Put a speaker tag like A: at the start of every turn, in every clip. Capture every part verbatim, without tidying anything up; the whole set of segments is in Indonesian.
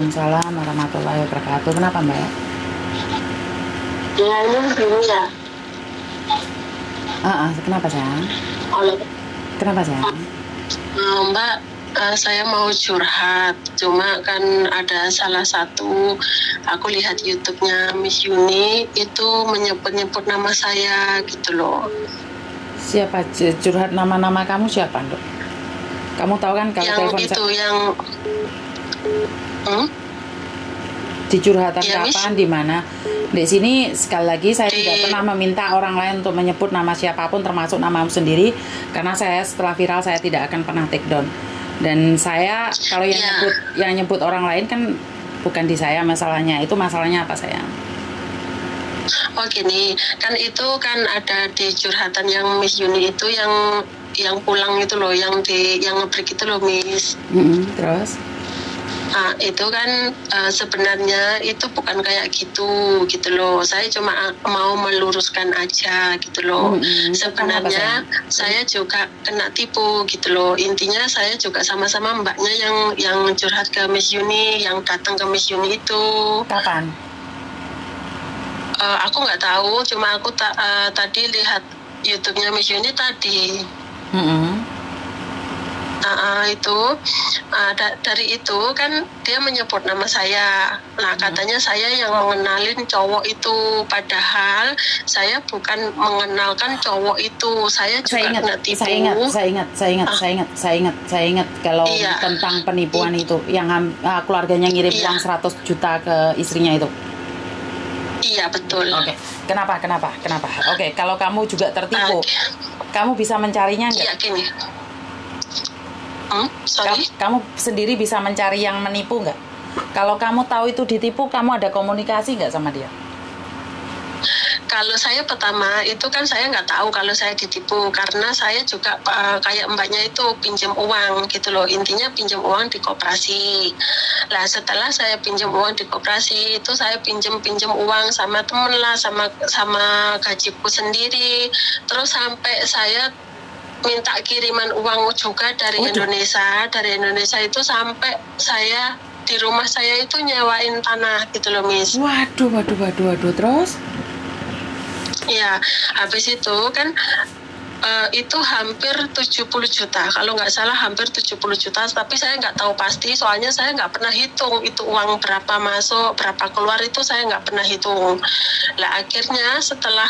A: Waalaikumsalam warahmatullahi wabarakatuh. Kenapa Mbak?
B: Ya ini gini ya.
A: Ah, ah, kenapa sayang?
B: Oleh
A: Kenapa sayang?
B: uh, Mbak, uh, saya mau curhat. Cuma kan ada salah satu, aku lihat YouTube-nya Miss Yuni itu menyebut-nyebut nama saya gitu loh.
A: Siapa curhat nama-nama kamu siapa, Dok? Kamu tahu kan kalau
B: Yang
A: telepon
B: itu
A: saya,
B: yang hmm?
A: dicurhatan
B: Ya, Miss.
A: kapan, di mana? Di sini sekali lagi saya
B: Di-
A: tidak pernah meminta orang lain untuk menyebut nama siapapun termasuk namamu sendiri, karena saya setelah viral saya tidak akan pernah take down. Dan saya kalau yang
B: Ya.
A: nyebut yang nyebut orang lain kan bukan di saya masalahnya. Itu masalahnya apa sayang?
B: Oh gini, kan itu kan ada di curhatan yang Miss Yuni itu yang yang pulang itu loh, yang di yang ngebreak itu loh Miss.
A: Mm-mm, terus?
B: Ah, itu kan uh, sebenarnya itu bukan kayak gitu gitu loh. Saya cuma uh, mau meluruskan aja gitu loh.
A: Mm-mm,
B: Sebenarnya
A: kenapa,
B: saya juga kena tipu gitu loh. Intinya saya juga sama-sama mbaknya yang yang curhat ke Miss Yuni, yang datang ke Miss Yuni itu.
A: Kapan?
B: Uh, aku nggak tahu, cuma aku ta uh, tadi lihat YouTube-nya Miss Yuni tadi.
A: Mm-mm.
B: Uh, uh, itu uh, da dari itu kan dia menyebut nama saya. Nah katanya saya yang mengenalin cowok itu, padahal saya bukan mengenalkan cowok itu. Saya juga
A: Saya ingat,
B: kena tipu.
A: saya ingat, saya ingat, saya ingat,
B: Ah.
A: saya ingat, saya ingat, saya ingat kalau
B: Iya.
A: tentang penipuan itu, yang uh, keluarganya ngirim
B: Iya.
A: uang seratus juta ke istrinya itu.
B: Iya betul.
A: Oke, kenapa, kenapa, kenapa? Oke, kalau kamu juga tertipu,
B: Oke.
A: kamu bisa mencarinya nggak?
B: Iya gini. Hmm,
A: Ka-
B: sorry.
A: Kamu sendiri bisa mencari yang menipu nggak? Kalau kamu tahu itu ditipu, kamu ada komunikasi nggak sama dia?
B: Kalau saya pertama itu kan saya nggak tahu kalau saya ditipu, karena saya juga uh, kayak mbaknya itu pinjam uang gitu loh. Intinya pinjam uang di koperasi. Lah setelah saya pinjam uang di koperasi itu saya pinjam pinjam uang sama temen lah, sama sama gajiku sendiri. Terus sampai saya minta kiriman uang juga dari
A: Waduh.
B: Indonesia. Dari Indonesia itu sampai saya di rumah saya itu nyewain tanah gitu loh Miss.
A: Waduh, waduh, waduh, waduh, terus?
B: Iya, habis itu kan uh, itu hampir tujuh puluh juta. Kalau nggak salah hampir tujuh puluh juta, tapi saya nggak tahu pasti, soalnya saya nggak pernah hitung itu uang berapa masuk, berapa keluar, itu saya nggak pernah hitung. Lah akhirnya setelah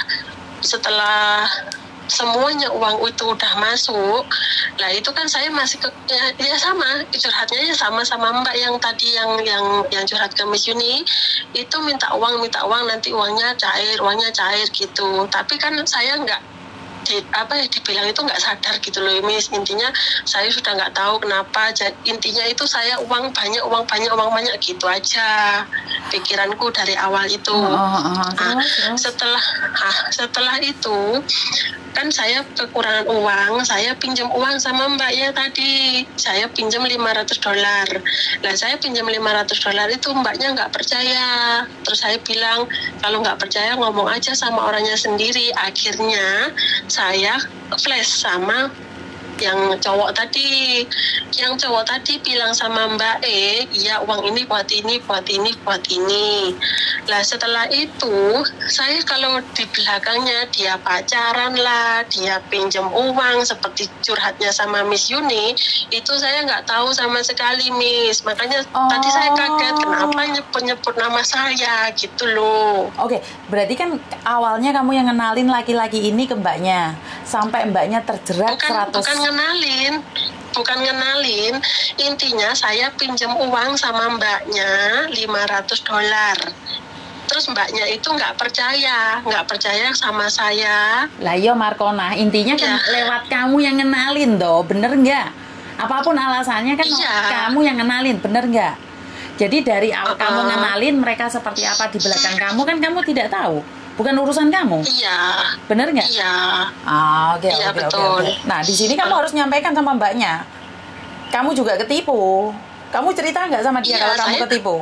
B: setelah semuanya uang itu udah masuk, lah itu kan saya masih ke, ya, ya sama curhatnya ya sama sama mbak yang tadi yang yang yang curhat ke Miss Yuni itu, minta uang minta uang nanti uangnya cair uangnya cair gitu. Tapi kan saya nggak di, apa ya dibilang itu nggak sadar gitu loh Miss. Intinya saya sudah nggak tahu kenapa. Jadi, intinya itu saya uang banyak uang banyak uang banyak gitu aja pikiranku dari awal itu.
A: Oh, oh, oh,
B: Nah,
A: terus, terus?
B: setelah ah, setelah itu kan saya kekurangan uang, saya pinjam uang sama mbaknya tadi. Saya pinjam lima ratus dolar. Lah saya pinjam lima ratus dolar itu mbaknya nggak percaya. Terus saya bilang kalau nggak percaya ngomong aja sama orangnya sendiri. Akhirnya saya flash sama yang cowok tadi. Yang cowok tadi bilang sama Mbak E, iya uang ini buat ini, buat ini, buat ini. Lah setelah itu, saya kalau di belakangnya dia pacaran lah, dia pinjam uang seperti curhatnya sama Miss Yuni, itu saya nggak tahu sama sekali Miss. Makanya
A: Oh.
B: tadi saya kaget kenapa nyebut-nyebut nama saya gitu loh.
A: Oke, berarti kan awalnya kamu yang ngenalin laki-laki ini ke mbaknya, sampai mbaknya terjerat
B: Bukan,
A: seratus.
B: bukan ngenalin, bukan ngenalin. Intinya saya pinjam uang sama mbaknya lima ratus dolar. Terus mbaknya itu nggak percaya, nggak percaya sama saya.
A: Lah iya Markona, intinya kan
B: Iya.
A: lewat kamu yang ngenalin toh, bener nggak? Apapun alasannya kan
B: Iya.
A: kamu yang ngenalin, bener nggak? Jadi dari awal
B: Uh-uh.
A: kamu ngenalin mereka seperti apa di belakang kamu kan kamu tidak tahu, bukan urusan kamu,
B: Iya,
A: bener nggak?
B: iya.
A: Ah, oke,
B: Iya,
A: oke, oke,
B: betul.
A: oke. Nah, di sini kamu harus nyampaikan sama mbaknya. Kamu juga ketipu. Kamu cerita nggak sama dia
B: Iya,
A: kalau kamu
B: saya-
A: ketipu?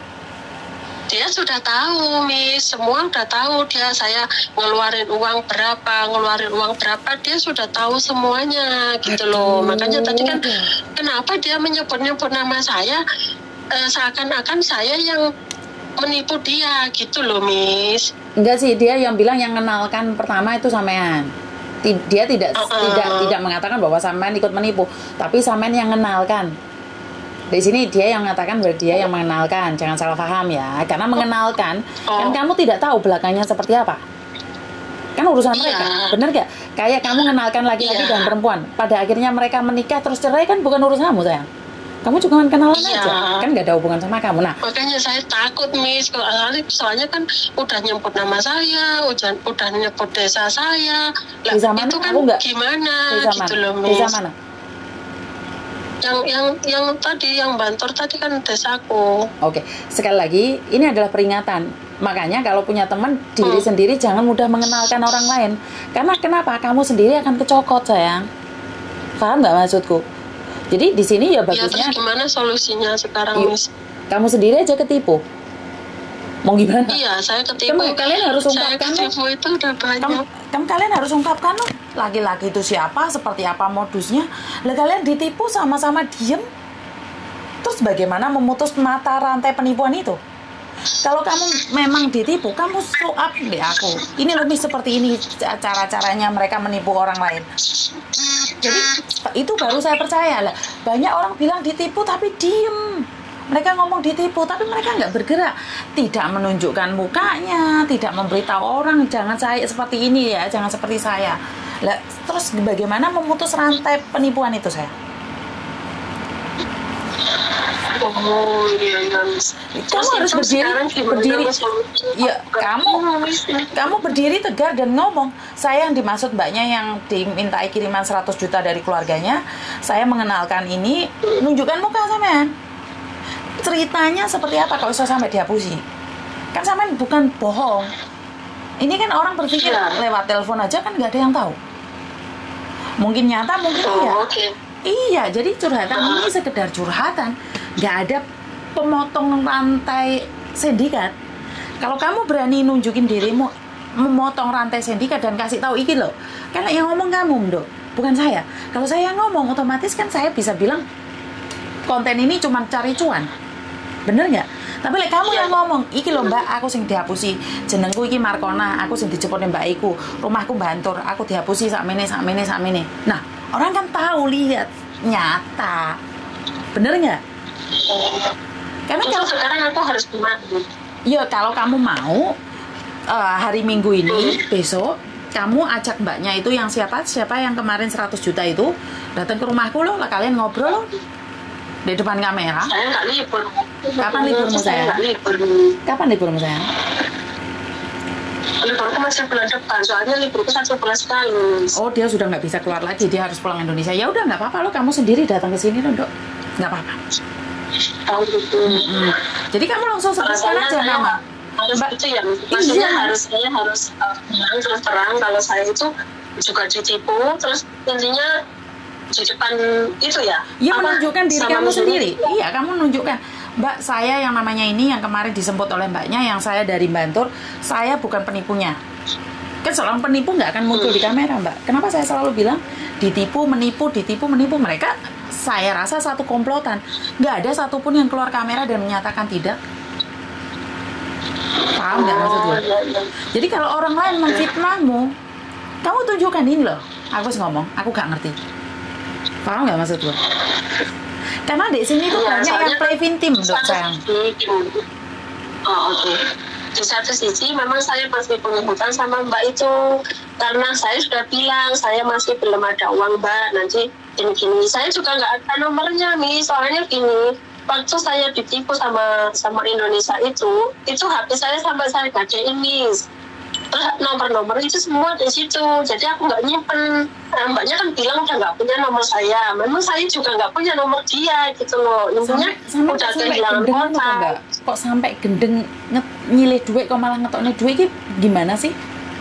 B: Dia sudah tahu, Miss. Semua udah tahu. Dia saya ngeluarin uang berapa, ngeluarin uang berapa, dia sudah tahu semuanya gitu loh.
A: Aduh.
B: Makanya tadi kan kenapa dia menyebut-nyebut nama saya? uh, seakan-akan saya yang menipu dia gitu loh, Miss.
A: Enggak sih, dia yang bilang yang kenalkan pertama itu sampean. Dia tidak uh -uh. tidak tidak mengatakan bahwa sampean ikut menipu, tapi sampean yang kenalkan. Di sini dia yang mengatakan bahwa dia yang mengenalkan, jangan salah paham ya. Karena mengenalkan, oh. kan kamu tidak tahu belakangnya seperti apa. Kan urusan iya. mereka, bener gak? Kayak kamu mengenalkan laki-laki iya. dan perempuan, pada akhirnya mereka menikah terus cerai kan bukan urusanmu sayang. Kamu cuma kenalan iya. aja, kan gak ada hubungan sama kamu. Nah,
B: makanya saya takut, Miss. Soalnya kan udah nyebut nama saya, udah udah nyebut desa saya. Lah,
A: desa mana?
B: Itu kan
A: aku gak,
B: gimana?
A: Desa
B: gitu
A: mana?
B: loh, Miss.
A: Desa mana?
B: Yang yang yang tadi yang Bantor tadi kan desaku.
A: Oke, sekali lagi ini adalah peringatan. Makanya kalau punya teman diri hmm. sendiri jangan mudah mengenalkan orang lain. Karena kenapa? Kamu sendiri akan kecokot sayang. Paham nggak maksudku? Jadi di sini ya bagusnya.
B: Ya, terus gimana solusinya sekarang,
A: yuk,
B: Miss?
A: Kamu sendiri aja ketipu. Mau gimana?
B: Iya, saya ketipu.
A: Kamu, kalian harus ungkapkan.
B: Saya ketipu itu udah banyak.
A: Kamu, kamu kalian harus ungkapkan loh. Laki-laki itu siapa, seperti apa modusnya. Lah kalian ditipu sama-sama diem. Terus bagaimana memutus mata rantai penipuan itu? Kalau kamu memang ditipu, kamu show up deh aku. Ini lebih seperti ini cara-caranya mereka menipu orang lain. Jadi itu baru saya percaya lah. Banyak orang bilang ditipu tapi diem. Mereka ngomong ditipu tapi mereka nggak bergerak, tidak menunjukkan mukanya, tidak memberitahu orang jangan saya seperti ini ya, jangan seperti saya. Lah terus bagaimana memutus rantai penipuan itu saya?
B: Oh iya, iya.
A: Kamu harus berdiri, berdiri. Ya, kamu, kamu berdiri tegar dan ngomong. Saya yang dimaksud mbaknya yang dimintai kiriman seratus juta dari keluarganya, saya mengenalkan ini, nunjukkan muka sampean. Ceritanya seperti apa kalau bisa sampai dihapusi? Kan sampean bukan bohong. Ini kan orang berpikir lewat telepon aja kan nggak ada yang tahu. Mungkin nyata, mungkin
B: oh,
A: iya.
B: Okay.
A: Iya, jadi curhatan uh. ini sekedar curhatan. Nggak ada pemotong rantai sindikat. Kalau kamu berani nunjukin dirimu memotong rantai sindikat dan kasih tahu iki loh, kan yang ngomong kamu, Nduk, bukan saya. Kalau saya ngomong otomatis kan saya bisa bilang konten ini cuma cari cuan. Bener nggak? Tapi like, kamu yang ngomong, iki loh mbak, aku sing dihapusi, jenengku iki Markona, aku sing dicepotin mbak iku, rumahku Bantur, aku dihapusi sakmene sakmene sakmene. Nah, orang kan tahu, lihat, nyata. Bener nggak? Karena kalau
B: sekarang aku harus gimana?
A: Ya kalau kamu mau uh, hari Minggu ini, hmm. besok kamu ajak mbaknya itu yang siapa siapa yang kemarin seratus juta itu datang ke rumahku loh, lah kalian ngobrol loh di depan kamera.
B: Saya nggak libur.
A: Kapan liburmu saya?
B: Saya libur.
A: Kapan liburmu saya?
B: Liburku masih bulan depan, soalnya liburku satu bulan sekali.
A: Oh dia sudah nggak bisa keluar lagi, dia harus pulang Indonesia. Ya udah nggak apa-apa loh, kamu sendiri datang ke sini loh, Dok. Nggak apa-apa.
B: Oh gitu.
A: Mm-hmm. Jadi kamu langsung sebutkan aja nama.
B: Harus Mbak, itu ya, maksudnya iya. harus saya harus uh, terus terang kalau saya itu juga ditipu, terus intinya di depan itu ya.
A: Iya menunjukkan diri kamu sendiri. Itu. Iya kamu menunjukkan, Mbak saya yang namanya ini yang kemarin disebut oleh mbaknya, yang saya dari Bantur, saya bukan penipunya. Kan seorang penipu nggak akan muncul hmm. di kamera, Mbak. Kenapa saya selalu bilang ditipu, menipu, ditipu, menipu? Mereka saya rasa satu komplotan. Nggak ada satupun yang keluar kamera dan menyatakan tidak. Paham nggak maksud gue? Jadi kalau orang lain memfitnahmu, kamu tunjukkan ini loh. Aku harus ngomong, aku nggak ngerti. Paham nggak maksud gue? Karena di sini tuh ya, banyak yang play victim, Dok, sayang.
B: Oh, oke. Okay. Di satu sisi memang saya masih punya hutang sama mbak itu, karena saya sudah bilang saya masih belum ada uang mbak, nanti gini-gini. Saya juga nggak ada nomornya nih, soalnya gini, waktu saya ditipu sama sama Indonesia itu, itu H P saya sampai saya gadein Miss. Terus nomor-nomor itu semua di situ, jadi aku nggak nyimpen. Nah, mbaknya kan bilang udah nggak punya nomor saya, memang saya juga nggak punya nomor dia gitu loh. Intinya
A: sampai,
B: udah
A: sampai
B: kehilangan kontak.
A: Kok sampai gendeng nyilih duit, kok malah ngetoknya duit ini gimana sih?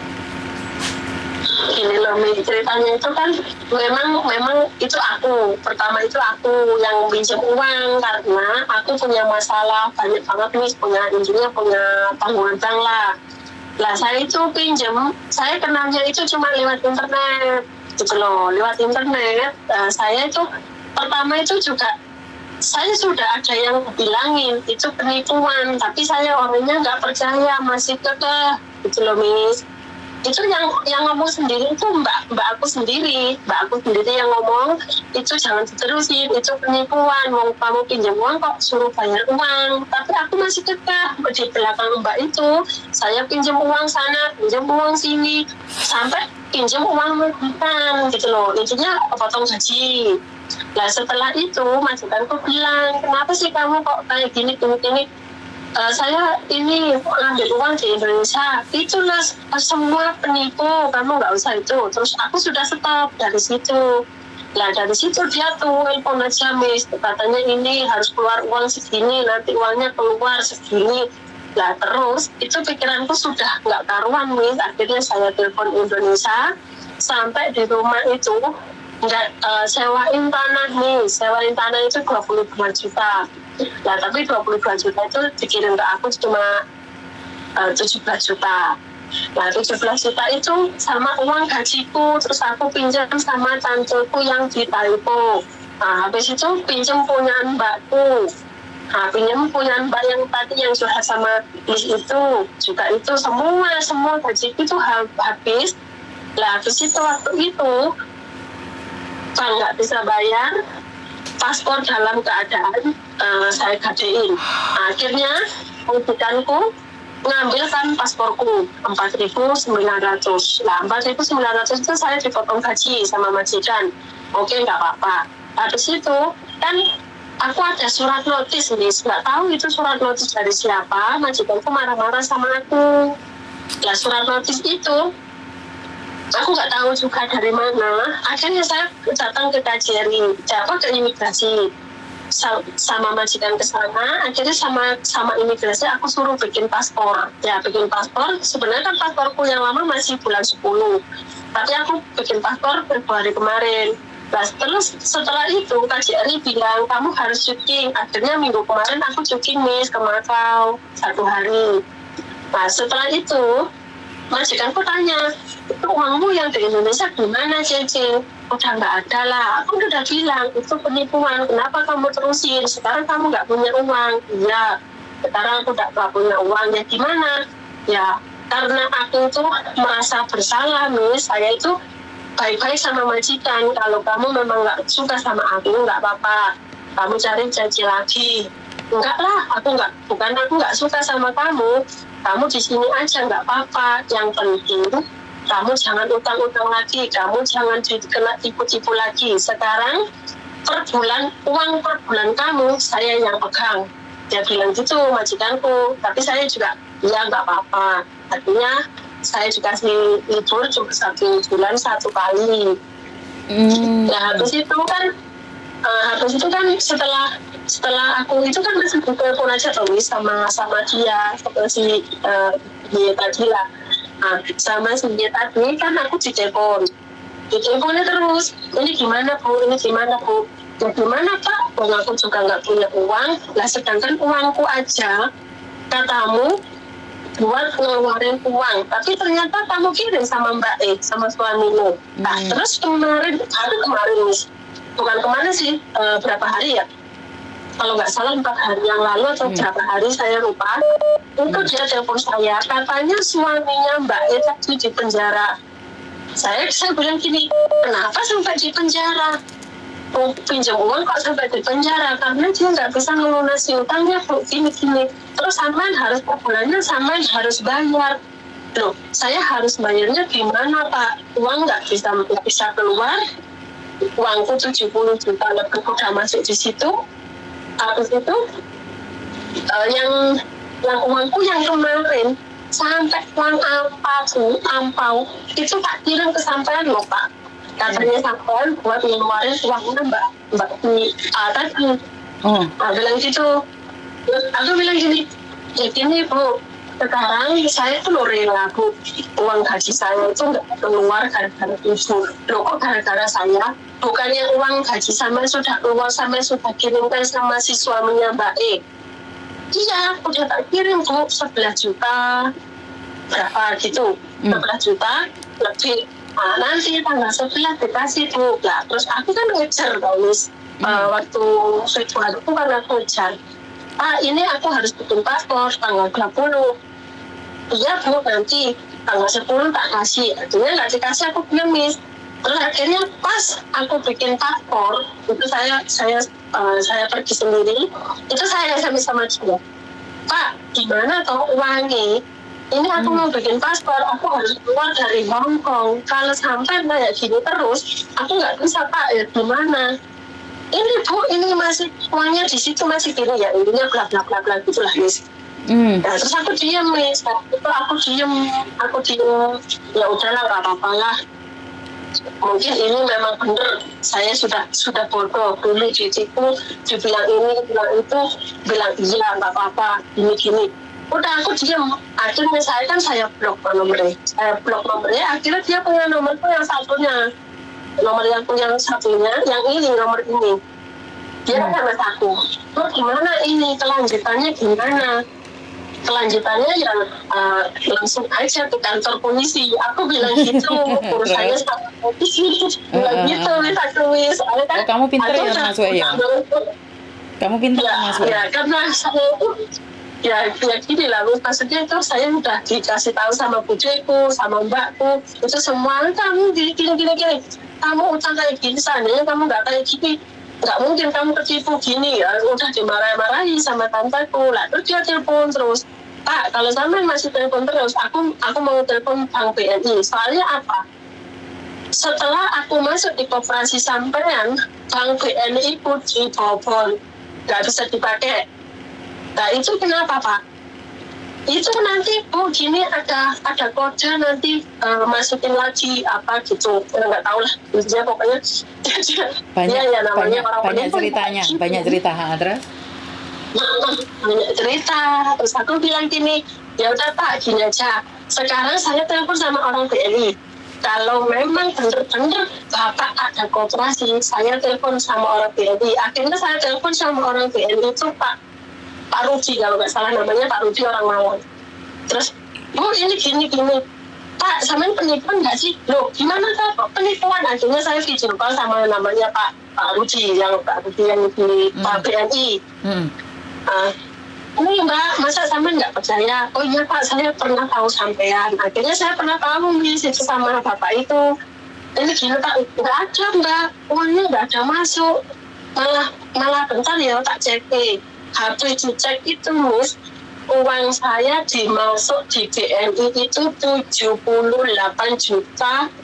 B: Gini loh, Mi, ceritanya itu kan memang memang itu aku pertama itu aku yang pinjam uang karena aku punya masalah banyak banget nih, punya intinya punya tanggungan bank lah. Lah saya itu pinjam, saya kenalnya itu cuma lewat internet gitu loh, lewat internet. Nah, saya itu pertama itu juga saya sudah ada yang bilangin itu penipuan, tapi saya orangnya nggak percaya, masih kekeh gitu loh Miss. Itu yang yang ngomong sendiri itu mbak mbak aku sendiri mbak aku sendiri yang ngomong itu jangan diterusin, itu penipuan, mau kamu pinjam uang kok suruh bayar uang. Tapi aku masih kekeh di belakang mbak itu, saya pinjam uang sana, pinjam uang sini, sampai pinjam uang majikan gitu loh, intinya potong gaji. Nah setelah itu majikanku bilang, kenapa sih kamu kok kayak gini gini gini. Uh, saya ini ngambil uang di Indonesia, itulah semua penipu, kamu nggak usah itu. Terus aku sudah stop dari situ. Nah dari situ dia tuh telepon aja Miss, katanya ini harus keluar uang segini, nanti uangnya keluar segini. Nah terus itu pikiranku sudah nggak karuan Miss. Akhirnya saya telepon Indonesia, sampai di rumah itu nggak uh, sewain tanah nih, sewain tanah itu dua puluh dua juta. Nah tapi dua puluh dua juta itu dikirim ke aku cuma uh, tujuh belas juta. Nah tujuh belas juta itu sama uang gajiku, terus aku pinjam sama tanteku yang di Taipo. Nah habis itu pinjam punya mbakku. Nah pinjam punya mbak yang tadi yang curhat sama Miss itu juga, itu semua semua gajiku itu habis. Nah habis itu waktu itu kalau nggak bisa bayar, paspor dalam keadaan uh, saya gadein. Akhirnya majikanku mengambilkan pasporku empat ribu sembilan ratus. Nah empat ribu sembilan ratus itu saya dipotong gaji sama majikan. Oke nggak apa-apa. Habis itu kan aku ada surat notis nih, nggak tahu itu surat notis dari siapa. Majikanku marah-marah sama aku. Nah surat notis itu aku nggak tahu juga dari mana. Akhirnya saya datang ke K J R I, dapat ke imigrasi sama majikan ke sana. Akhirnya sama sama imigrasi aku suruh bikin paspor. Ya bikin paspor. Sebenarnya kan pasporku yang lama masih bulan sepuluh, tapi aku bikin paspor Februari kemarin. Nah, terus setelah itu K J R I bilang kamu harus cuti. Akhirnya minggu kemarin aku cuti Miss ke Makau satu hari. Nah setelah itu majikanku tanya, itu uangmu yang di Indonesia gimana Cece? Udah nggak ada lah. Aku udah bilang itu penipuan, kenapa kamu terusin? Sekarang kamu nggak punya uang. Iya, sekarang aku nggak punya uang. Ya gimana? Ya karena aku tuh merasa bersalah Miss. Saya itu baik-baik sama majikan. Kalau kamu memang nggak suka sama aku, nggak apa-apa, kamu cari janji lagi. Enggak lah, aku nggak, bukan aku nggak suka sama kamu, kamu di sini aja nggak apa-apa. Yang penting kamu jangan utang-utang lagi, kamu jangan kena tipu-tipu lagi. Sekarang per bulan, uang per bulan kamu saya yang pegang. Dia bilang gitu majikanku, tapi saya juga ya nggak apa-apa. Artinya saya juga kasih libur cuma satu bulan satu kali. Mm. Nah habis itu kan, uh, habis itu kan setelah setelah aku itu kan masih telepon aja tuh sama sama dia, sama si uh, dia tadi lah. Nah, sama si dia tadi kan aku ditelepon, diteleponnya terus. Ini gimana bu? Ini gimana bu? Ya gimana pak? Bang aku juga nggak punya uang. Lah sedangkan uangku aja katamu buat ngeluarin uang, tapi ternyata kamu kirim sama Mbak E, sama suamimu. Nah hmm. terus kemarin, hari kemarin bukan kemana sih, e, berapa hari ya? Kalau nggak salah empat hari yang lalu atau hmm. berapa hari saya lupa. Itu hmm. dia telepon saya, katanya suaminya Mbak E tadi di penjara. Saya saya bilang gini, kenapa sampai di penjara? Oh, pinjam uang kok sampai di penjara karena dia nggak bisa melunasi utangnya bu, gini-gini. Terus sampean harus per bulannya sampean harus bayar. Loh, saya harus bayarnya gimana pak? Uang nggak bisa nggak bisa keluar. Uangku tujuh puluh juta lebih udah masuk di situ. Habis itu uh, yang yang uangku yang kemarin sampai uang ampau ampau itu tak kirim ke sampean loh pak. Katanya sampean buat ngeluarin uangnya mbak mbak di uh, tadi. Oh. Nah, bilang gitu. Aku bilang gini, ya gini bu, sekarang saya tuh rela bu, uang gaji saya itu nggak keluar gara-gara ibu. Loh kok gara-gara saya? Bukannya uang gaji sama sudah keluar, sama sudah kirimkan sama si suaminya Mbak E. Iya, udah tak kirim bu, sebelas juta berapa gitu, hmm. sebelas juta lebih. Nah, nanti tanggal sebelas dikasih bu. Nah, terus aku kan ngejar tau Miss. uh, waktu Februari itu kan aku hujan. Pak, ini aku harus bikin paspor tanggal dua puluh. Iya Bu, nanti tanggal sepuluh tak kasih. Akhirnya nggak dikasih, aku bilang Miss. Terus akhirnya pas aku bikin paspor, itu saya saya uh, saya pergi sendiri. Itu saya S M S sama dia. Pak, gimana toh uangnya? Ini aku hmm. mau bikin paspor, aku harus keluar dari Hong Kong. Kalau sampai kayak gini terus, aku nggak bisa Pak, ya gimana? Ini Bu, ini masih uangnya di situ masih gini ya, intinya bla bla bla bla gitulah Miss. Hmm. Nah, terus aku diem Miss, itu aku diem, aku diem, ya udahlah nggak apa-apa lah. Mungkin ini memang benar, saya sudah sudah bodoh dulu ditipu, dibilang ini, dibilang itu, bilang iya nggak apa-apa, gini gini. Udah aku diam, akhirnya saya kan saya blok nomornya, saya blok nomornya, akhirnya dia punya nomorku yang satunya, nomor yang yang satunya, yang ini nomor ini, dia kan sama aku, terus gimana ini kelanjutannya gimana? Kelanjutannya yang uh, langsung aja ke kantor polisi. Aku bilang gitu, urusannya sama polisi, bilang gitu, aku wis.
A: Oh, kamu pintar ya masuk ya? Kamu pintar
B: ya,
A: masuk
B: ya? Ya, karena saya itu ya, ya gini lah, maksudnya itu saya udah dikasih tahu sama bujuku, sama mbakku, itu semua kamu gini gini gini gini, kamu utang kayak gini seandainya kamu nggak kayak gini, nggak mungkin kamu ketipu gini ya, udah dimarah-marahi sama tanteku lah. Terus dia telepon terus, Pak, kalau sampean masih telepon terus, aku aku mau telepon Bank B N I. Soalnya apa? Setelah aku masuk di koperasi sampean, Bank B N I pun dibobol, nggak bisa dipakai. Nah itu kenapa Pak? Itu nanti oh gini ada ada kode nanti uh, masukin lagi apa gitu, nggak tahu lah, intinya pokoknya
A: banyak
B: ya, ya, namanya
A: banyak,
B: orang
A: banyak ceritanya, gitu. banyak cerita Hadra.
B: Banyak cerita, terus aku bilang gini, ya udah Pak gini aja, sekarang saya telepon sama orang B N I. Kalau memang benar-benar Bapak ada koperasi, saya telepon sama orang B N I. Akhirnya saya telepon sama orang B N I itu Pak Pak Rudi, kalau nggak salah namanya Pak Rudi, orang Malang. Terus, Bu ini gini-gini, Pak, sampean penipuan nggak sih? Loh, gimana kok penipuan? Akhirnya saya video call sama namanya Pak Pak Rudi, yang Pak Rudi yang di hmm. Pak B N I. Hmm. Nah, ini Mbak, masa sampean nggak percaya? Oh iya Pak, saya pernah tahu sampean. Akhirnya saya pernah tahu Miss, itu sama Bapak itu. Ini gini Pak, nggak ada Mbak, uangnya nggak ada masuk. Malah malah bentar ya tak cek nih. H P dicek itu Miss, uang saya dimasuk di B N I itu tujuh puluh delapan juta,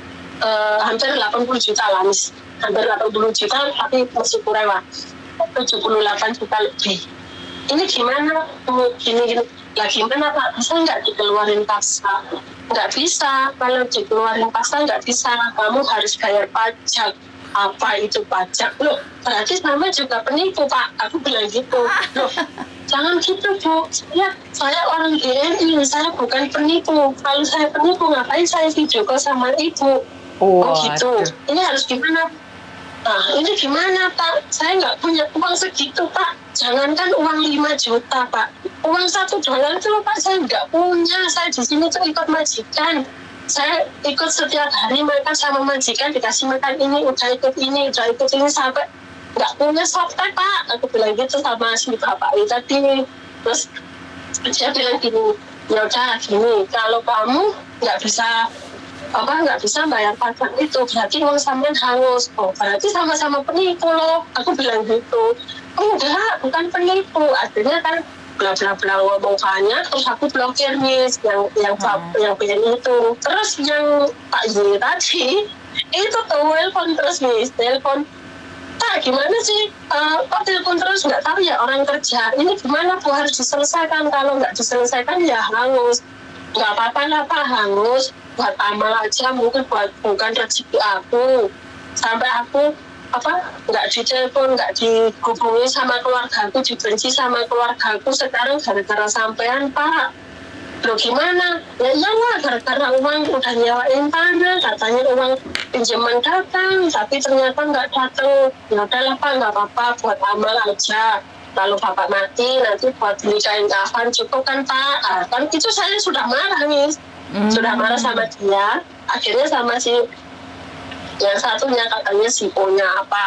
B: uh, hampir delapan puluh juta lah Miss, hampir delapan puluh juta tapi masih kurang lah, tujuh puluh delapan juta lebih. Ini gimana? Gini gini, lah gimana Pak? Bisa nggak dikeluarin paksa? Nggak bisa, kalau dikeluarin paksa nggak bisa, kamu harus bayar pajak. Apa itu pajak? Loh, berarti sama juga penipu Pak. Aku bilang gitu. Loh, jangan gitu Bu. Saya, saya orang B N I, saya bukan penipu. Kalau saya penipu, ngapain saya video call sama ibu? Oh, oh gitu. Aduh. Ini harus gimana? Nah, ini gimana Pak? Saya nggak punya uang segitu Pak. Jangankan uang lima juta Pak. Uang satu dolar itu Pak, saya nggak punya. Saya di sini tuh ikut majikan. Saya ikut setiap hari makan sama majikan, dikasih makan ini, udah ikut ini, udah ikut ini, sampai nggak punya softtek Pak. Aku bilang gitu sama si bapak ini tadi. Terus dia bilang gini, ya udah gini, kalau kamu nggak bisa apa nggak bisa bayar pajak itu, berarti uang sampean hangus. Oh berarti sama-sama penipu loh. Aku bilang gitu. Oh, enggak, bukan penipu. Akhirnya kan bla bla bla ngomong banyak, terus aku blokir nih yang yang hmm. yang B N I itu. Terus yang Pak Yuni tadi itu telepon terus nih, telepon Pak gimana sih, uh, kok telepon terus, nggak tahu ya orang kerja ini gimana Bu, harus diselesaikan, kalau nggak diselesaikan ya hangus. Nggak apa-apa lah Pak, hangus buat amal aja, mungkin buat bukan rezeki aku, sampai aku apa nggak ditelepon, nggak dihubungi sama keluargaku, dibenci sama keluargaku sekarang gara-gara sampean Pak. Loh gimana? Ya iyalah, gara-gara uang udah nyewain tanah, katanya uang pinjaman datang, tapi ternyata nggak datang. Ya udahlah Pak, nggak apa-apa, buat amal aja. Lalu Bapak mati, nanti buat beli kain kafan cukup kan Pak. Ah, kan itu saya sudah marah nih, hmm. sudah marah sama dia. Akhirnya sama si yang satunya katanya si O-nya apa,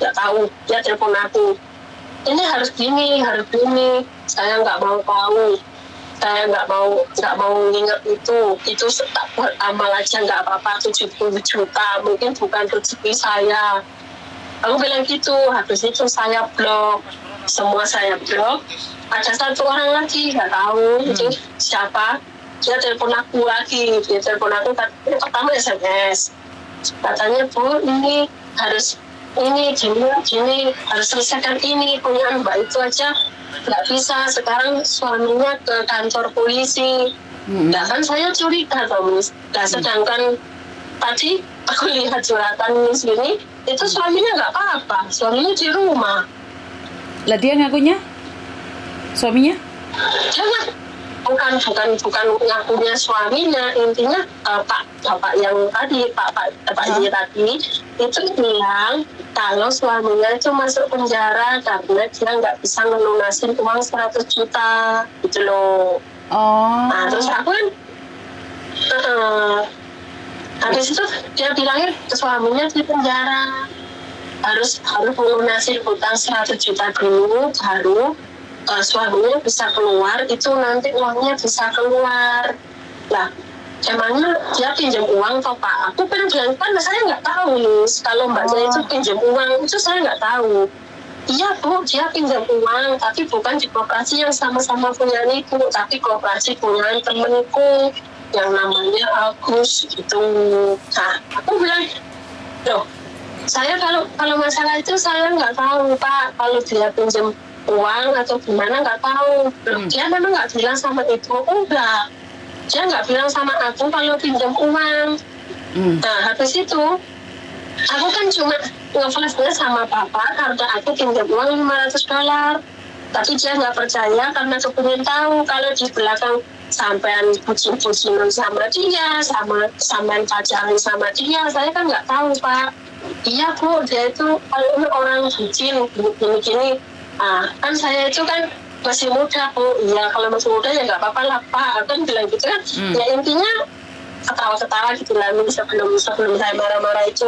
B: nggak tahu. Dia telepon aku, ini harus gini, harus gini. Saya nggak mau tahu, saya nggak mau nggak mau ingat itu. Itu tak beramal aja nggak apa-apa, tujuh puluh juta mungkin bukan rezeki saya. Aku bilang gitu. Habis itu saya blok, semua saya blok. Ada satu orang lagi nggak tahu hmm. itu siapa. Dia telepon aku lagi, dia telepon aku pertama S M S. Katanya, Bu, ini harus ini gini gini harus selesaikan ini, punya mbak itu aja nggak bisa. Sekarang suaminya ke kantor polisi. Hmm. Nah kan saya curiga, Thomas. Nah sedangkan tadi aku lihat suratan di sini, itu suaminya nggak apa-apa, suaminya di rumah.
A: Lah dia ngakunya suaminya?
B: Jangan. bukan bukan bukan ngakunya suaminya, intinya uh, pak bapak yang tadi pak pak bapak huh? tadi itu bilang kalau suaminya itu masuk penjara karena dia nggak bisa melunasin uang seratus juta gitu loh.
A: Oh.
B: Nah terus aku kan uh, habis itu dia bilangnya ke suaminya di penjara harus harus melunasin utang seratus juta dulu baru Uh, suaminya bisa keluar, itu nanti uangnya bisa keluar. Lah, emangnya dia pinjam uang toh Pak? Aku pengen bilang, kan saya nggak tahu nih, kalau mbaknya oh. itu pinjam uang, itu saya nggak tahu. Iya Bu, dia pinjam uang, tapi bukan di koperasi yang sama-sama punya ibu, tapi koperasi punya temenku yang namanya Agus gitu. Nah, aku bilang, loh, saya kalau kalau masalah itu saya nggak tahu Pak, kalau dia pinjam uang atau gimana nggak tahu. Hmm. Dia memang nggak bilang sama ibu, enggak. Dia nggak bilang sama aku kalau pinjam uang. Hmm. Nah habis itu aku kan cuma ngeflashnya sama papa karena aku pinjam uang lima ratus dolar. Tapi dia nggak percaya karena aku pengen tahu kalau di belakang sampean bucin-bucinan sama dia, sama sampean pacaran sama dia. Saya kan nggak tahu Pak. Iya Bu, dia itu kalau orang bucin gini-gini. Ah, kan saya itu kan masih muda Bu. Iya kalau masih muda ya nggak apa-apa lah Pak. Aku kan bilang gitu kan. Hmm. Ya intinya ketawa-ketawa gitu lah sebelum sebelum saya marah-marah itu.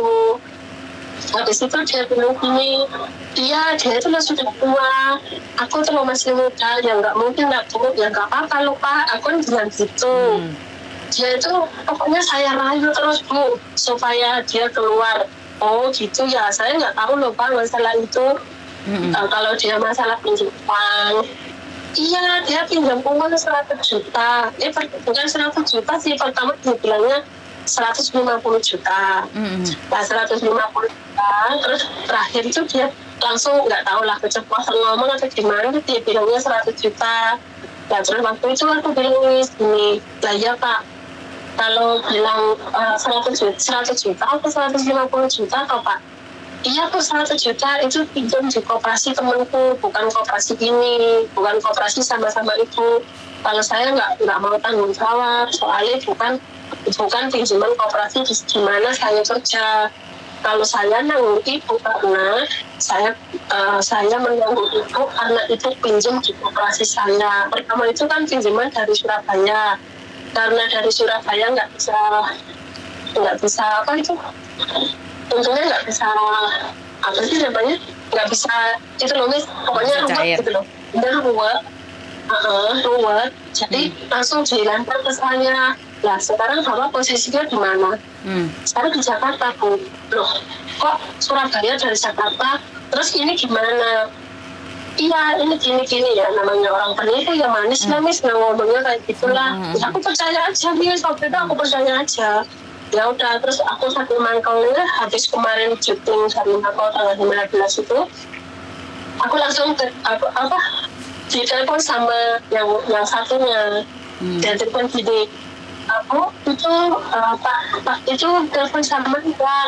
B: Habis itu dia bilang gini, dia dia itu lah sudah tua. Aku tuh masih muda, ya nggak mungkin lah Bu. Ya nggak apa-apa loh Pak. Aku kan bilang gitu. Hmm. Dia itu pokoknya saya rayu terus Bu supaya dia keluar. Oh gitu ya. Saya nggak tahu loh Pak masalah itu. Mm-hmm. Uh, kalau dia masalah pinjam uang, iya dia pinjam uang seratus juta. Eh bukan seratus juta sih, pertama dia bilangnya seratus lima puluh juta. Mm-hmm. Nah seratus lima puluh juta, terus terakhir itu dia langsung nggak tahu lah keceplosan ngomong atau gimana, dia bilangnya seratus juta. Nah terus waktu itu aku bilang gini, lah ya Pak, kalau bilang uh, seratus juta, seratus juta atau seratus lima puluh juta atau Pak? Iya Bu, seratus juta itu pinjam di koperasi temanku, bukan koperasi ini, bukan koperasi sama-sama itu. Kalau saya nggak nggak mau tanggung jawab, soalnya bukan bukan pinjaman koperasi di mana saya kerja. Kalau saya nanggung itu karena saya uh, saya menanggung itu karena itu pinjam di koperasi saya. Pertama itu kan pinjaman dari Surabaya, karena dari Surabaya nggak bisa nggak bisa apa itu. Untungnya nggak bisa apa sih namanya nggak bisa itu loh Miss, pokoknya ruwet gitu loh, udah ruwet, uh-uh, ruwet, jadi hmm. langsung dilempar ke saya. Lah sekarang Bapak posisinya di mana? Hmm. Sekarang di Jakarta Bu. Loh kok Surabaya dari Jakarta, terus ini gimana? Iya ini gini-gini ya, namanya orang penipu ya manis lah hmm. Miss, nah ngomongnya kayak gitulah. Hmm. Ya, aku percaya aja Miss, waktu itu aku percaya aja. Ya udah, terus aku satu mangkongnya habis kemarin syuting satu mangkong tanggal lima belas itu aku langsung ke, apa, apa ditelepon sama yang yang satunya. hmm. Dan telepon gini, aku itu uh, pak pak itu telepon sama enggak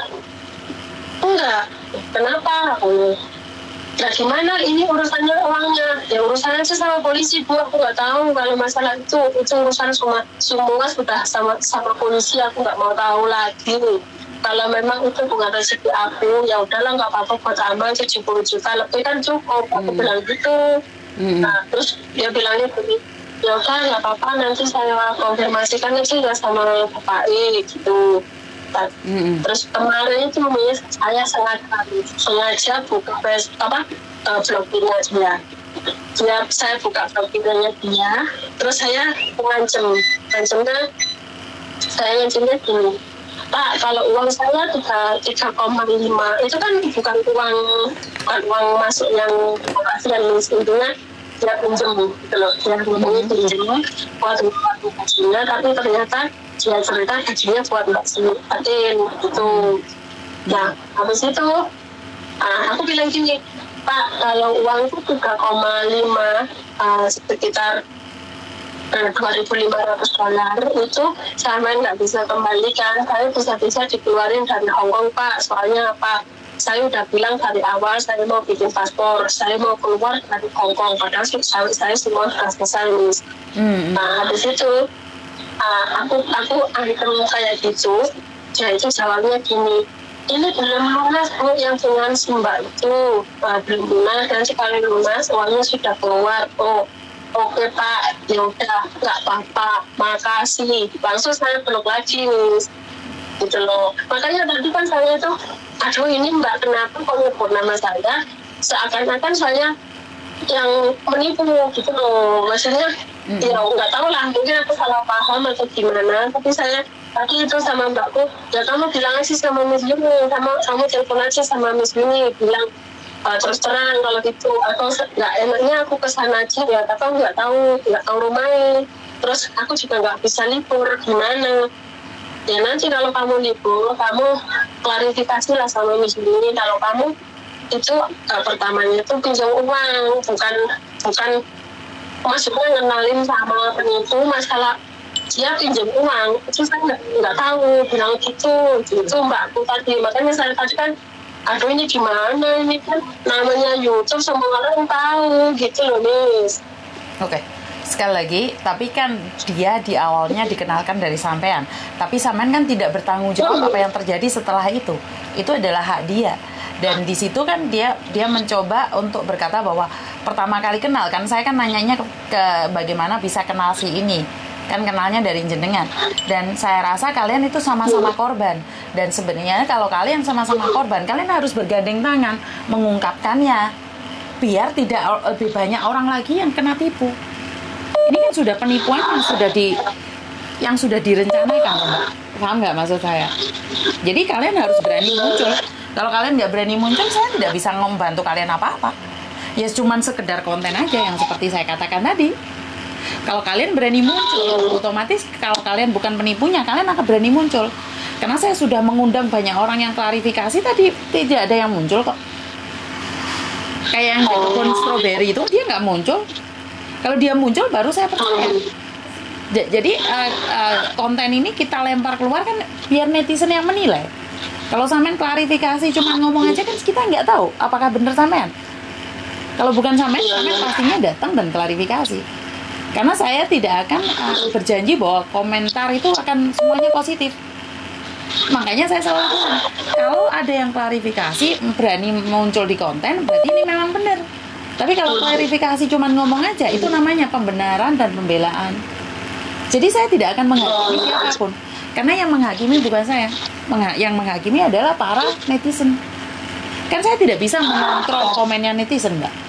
B: enggak kenapa aku nah gimana ini urusannya uangnya? Ya urusannya sih sama polisi Bu, aku nggak tahu kalau masalah itu itu urusan semua semua sudah sama sama polisi, aku nggak mau tahu lagi. Kalau memang itu bukan rezeki aku, ya udahlah nggak apa-apa buat amal tujuh puluh juta lebih kan cukup. Aku hmm. bilang gitu. Hmm. Nah terus dia bilangnya begini, ya udah nggak apa-apa nanti saya konfirmasikan aja ya sama Bapak E gitu. kan. Mm-hmm. Terus kemarin itu Miss, saya sengaja sengaja buka face apa uh, blognya dia. Dia saya buka blognya dia, terus saya mengancam, ngancamnya saya ngancamnya gini, Pak, kalau uang saya tiga koma lima itu kan bukan uang bukan uang masuk yang penghasilan Miss, intinya dia pinjam gitu loh, dia ngomongnya pinjam buat buat gajinya, tapi ternyata dia cerita gajinya buat nggak sempatin gitu. Nah habis itu uh, aku bilang gini, Pak, kalau uang itu tiga koma lima uh, sekitar dua ribu lima ratus dolar itu sama nggak bisa kembalikan, saya bisa-bisa dikeluarin dari Hongkong Pak, soalnya apa, saya udah bilang dari awal saya mau bikin paspor, saya mau keluar dari Hongkong, padahal saya, saya semua sudah selesai. Mm-hmm. Nah habis itu uh, aku aku item kayak gitu, dia itu jawabnya gini, ini belum lunas Bu, yang finansi Mbak itu uh, belum lunas, dan sekali lunas uangnya sudah keluar. Oh oke Pak, ya udah nggak apa-apa, makasih. Langsung saya peluk lagi nih, gitu loh. Makanya tadi kan saya itu, aduh ini Mbak kenapa kok nyebut nama saya, seakan-akan saya yang menipu gitu loh. Maksudnya mm-hmm. ya nggak tahu lah, mungkin aku salah paham atau gimana. Tapi saya tadi itu sama Mbakku, ya kamu bilang aja sama Miss Yuni, kamu kamu telepon aja sama Miss Yuni, bilang Uh, terus terang kalau gitu, atau nggak enaknya aku kesana aja ya, tapi aku nggak tahu nggak tahu rumahnya, terus aku juga nggak bisa libur, gimana ya, nanti kalau kamu libur kamu klarifikasi lah sama Miss ini, kalau kamu itu uh, pertamanya itu pinjam uang, bukan bukan maksudnya ngenalin sama penipu, masalah dia pinjam uang itu saya nggak nggak tahu, bilang gitu gitu Mbakku tadi. Makanya saya tadi kan, aduh ini gimana, ini kan namanya YouTube semua orang tahu gitu loh Miss.
A: Oke, okay. Sekali lagi, tapi kan dia di awalnya dikenalkan dari sampean, tapi sampean kan tidak bertanggung jawab apa yang terjadi setelah itu. Itu adalah hak dia. Dan di situ kan dia dia mencoba untuk berkata bahwa pertama kali kenal kan, saya kan nanyanya ke, ke bagaimana bisa kenal si ini, kan kenalnya dari jenengan, dan saya rasa kalian itu sama-sama korban. Dan sebenarnya kalau kalian sama-sama korban, kalian harus bergandeng tangan mengungkapkannya, biar tidak lebih banyak orang lagi yang kena tipu. Ini kan sudah penipuan yang sudah di yang sudah direncanakan, paham nggak maksud saya? Jadi kalian harus berani muncul. Kalau kalian nggak berani muncul, saya tidak bisa membantu kalian apa-apa. Ya cuman sekedar konten aja yang seperti saya katakan tadi. Kalau kalian berani muncul, otomatis kalau kalian bukan penipunya, kalian akan berani muncul. Karena saya sudah mengundang banyak orang yang klarifikasi tadi, tidak ada yang muncul kok. Kayak yang di kebun stroberi itu, dia nggak muncul. Kalau dia muncul, baru saya percaya. Jadi uh, uh, konten ini kita lempar keluar kan, biar netizen yang menilai. Kalau sampean klarifikasi cuma ngomong aja kan, kita nggak tahu apakah benar sampean. Kalau bukan sampean, sampean pastinya datang dan klarifikasi. Karena saya tidak akan uh, berjanji bahwa komentar itu akan semuanya positif. Makanya saya selalu bilang, kalau ada yang klarifikasi berani muncul di konten, berarti ini memang benar. Tapi kalau klarifikasi cuma ngomong aja, itu namanya pembenaran dan pembelaan. Jadi saya tidak akan menghakimi siapapun, karena yang menghakimi bukan saya. Mengha- yang menghakimi adalah para netizen. Kan saya tidak bisa mengontrol komennya netizen, Mbak.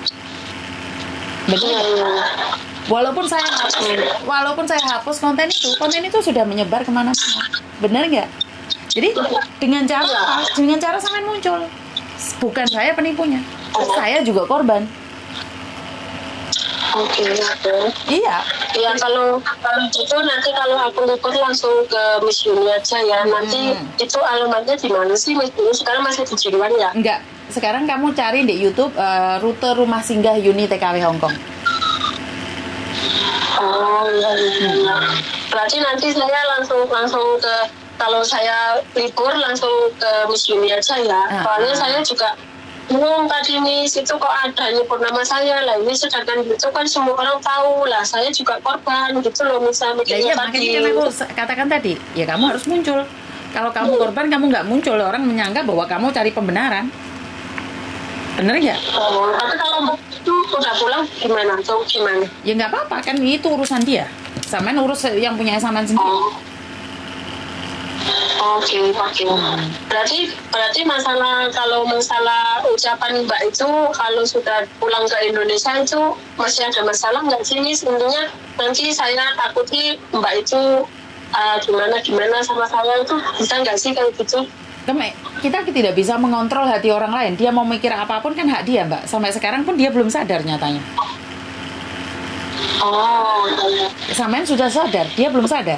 A: Betul. Walaupun saya hapus, walaupun saya hapus konten itu, konten itu sudah menyebar kemana-mana, benar nggak? Jadi dengan cara apa? Dengan cara sampean muncul, bukan saya penipunya, saya juga korban.
B: Oke, oke.
A: Iya.
B: Ya kalau kalau gitu nanti kalau aku libur langsung ke Miss Yuni aja ya. Nanti hmm. itu alamatnya di mana sih Miss Yuni? Sekarang masih di Jiruan ya?
A: Enggak. Sekarang kamu cari di YouTube uh, rute rumah singgah Yuni T K W Hongkong.
B: Oh iya, iya. Berarti nanti saya langsung langsung ke, kalau saya libur langsung ke Miss Yuni aja ya. Uh, Soalnya uh. saya juga bingung tadi Miss, itu kok ada nyebut nama saya lah. Ini sedangkan itu kan semua orang tahu lah. Saya juga korban gitu loh misalnya.
A: Ya, iya, makanya kan aku katakan tadi, ya kamu harus muncul. Kalau kamu hmm. korban, kamu nggak muncul, orang menyangka bahwa kamu cari pembenaran. Bener nggak?
B: Oh, tapi kalau itu udah pulang gimana? Atau gimana?
A: Ya nggak apa-apa, kan itu urusan dia. Sampean urus yang punya sampean sendiri.
B: Oh. Oke, oke.
A: Hmm.
B: Berarti berarti masalah kalau masalah ucapan Mbak itu kalau sudah pulang ke Indonesia itu masih ada masalah nggak sih, Miss? Intinya nanti saya takuti Mbak itu uh, gimana gimana sama saya itu bisa nggak sih kayak gitu?
A: Kita tidak bisa mengontrol hati orang lain. Dia mau mikir apapun kan hak dia, Mbak. Sampai sekarang pun dia belum sadar nyatanya.
B: Oh, iya.
A: Sampean sudah sadar, dia belum sadar.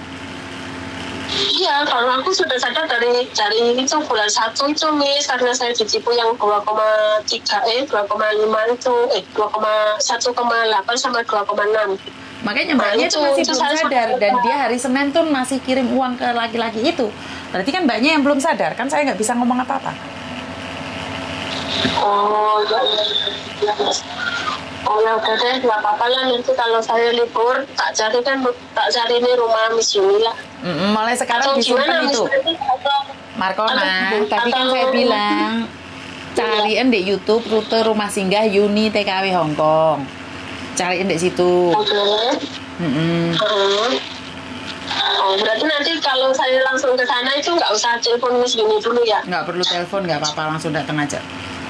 B: Iya, kalau aku sudah sadar dari dari itu bulan satu itu, Miss, karena saya ditipu yang dua koma tiga eh dua koma lima itu eh dua koma satu koma delapan sama dua koma enam.
A: Makanya mbaknya nah, itu masih itu belum sadar dan dia hari Senin tuh masih kirim uang ke laki-laki itu. Berarti kan mbaknya yang belum sadar, kan saya nggak bisa ngomong apa-apa.
B: Oh, ya, ya, ya, ya. Oh ya udah deh, nggak apa-apa lah, nanti kalau saya libur tak cari kan tak cari ini rumah Miss Yuni lah.
A: Mm-mm, mulai sekarang disimpan itu Markona, tapi kan saya bilang cariin di YouTube rute rumah singgah Yuni T K W Hongkong, cariin di situ.
B: Oke.
A: Mm-mm.
B: Hmm. Oh, berarti nanti kalau saya langsung ke sana itu nggak usah telepon Miss Yuni dulu ya?
A: Nggak perlu telepon, nggak apa-apa, langsung datang aja.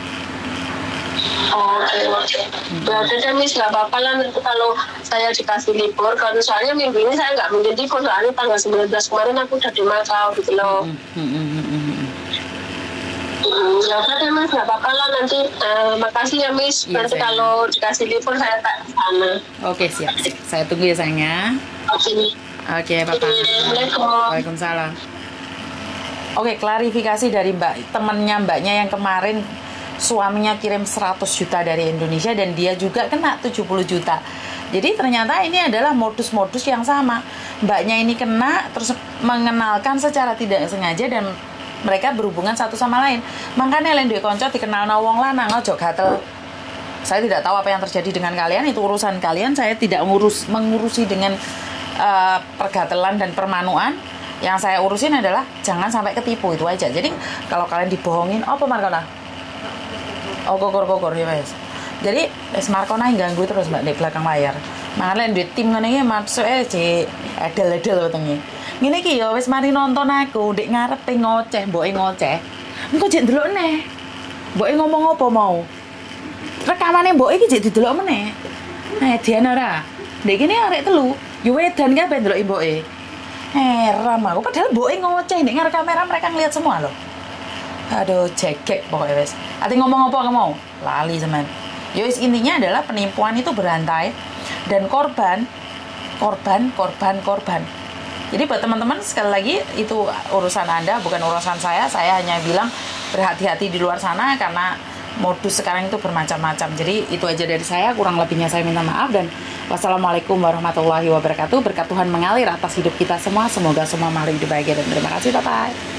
B: Oh, oke, oke. Berarti deh, Miss, nggak apa-apa lah nanti kalau saya dikasih libur. Kalau soalnya minggu ini saya nggak mungkin libur, soalnya tanggal sembilan belas kemarin aku udah di Macau gitu loh.
A: Mm-hmm. Mm-hmm.
B: Hmm, ya udah deh, Miss, nggak apa-apa lah nanti. Uh, makasih ya, Miss.
A: Iya,
B: nanti
A: sayang.
B: Kalau dikasih libur saya tak ke sana.
A: Oke, siap, siap. Saya tunggu ya, sayangnya.
B: Oke.
A: Oke, Papa. Waalaikumsalam. Oke, klarifikasi dari Mbak, temennya Mbaknya yang kemarin suaminya kirim seratus juta dari Indonesia dan dia juga kena tujuh puluh juta. Jadi ternyata ini adalah modus-modus yang sama. Mbaknya ini kena terus mengenalkan secara tidak sengaja dan mereka berhubungan satu sama lain. Makanya lain duwe kanca dikenal wong lanang ojo gatel. Saya tidak tahu apa yang terjadi dengan kalian, itu urusan kalian. Saya tidak ngurus mengurusi dengan uh, pergatelan dan permanuan. Yang saya urusin adalah jangan sampai ketipu, itu aja. Jadi kalau kalian dibohongin, apa Markona? Oh, kokor-kokor ya guys. Jadi es Markona ganggu terus Mbak di belakang layar. Makanya duit tim ngene iki maksuke cek edel-edel wetenge. Ngene iki ya wis mari nonton aku ndek ngarepe ngoceh, mboke ngoceh. Engko jek ndelok neh. Mboke ngomong apa mau? Rekamane mboke iki jek didelok meneh. Eh, Dian ora. Ndek kene arek telu, yo wedan kabeh ndelok mboke. Heran aku padahal mboke ngoceh ndek ngarep kamera mereka ngeliat semua loh. Aduh, cekek pokoknya wes. Ati ngomong apa kamu mau? Lali teman. Yowis intinya adalah penipuan itu berantai dan korban, korban, korban, korban. Jadi buat teman-teman sekali lagi itu urusan Anda, bukan urusan saya. Saya hanya bilang berhati-hati di luar sana karena modus sekarang itu bermacam-macam. Jadi itu aja dari saya. Kurang lebihnya saya minta maaf dan wassalamualaikum warahmatullahi wabarakatuh. Berkat Tuhan mengalir atas hidup kita semua. Semoga semua makhluk hidup bahagia dan terima kasih. Bye bye.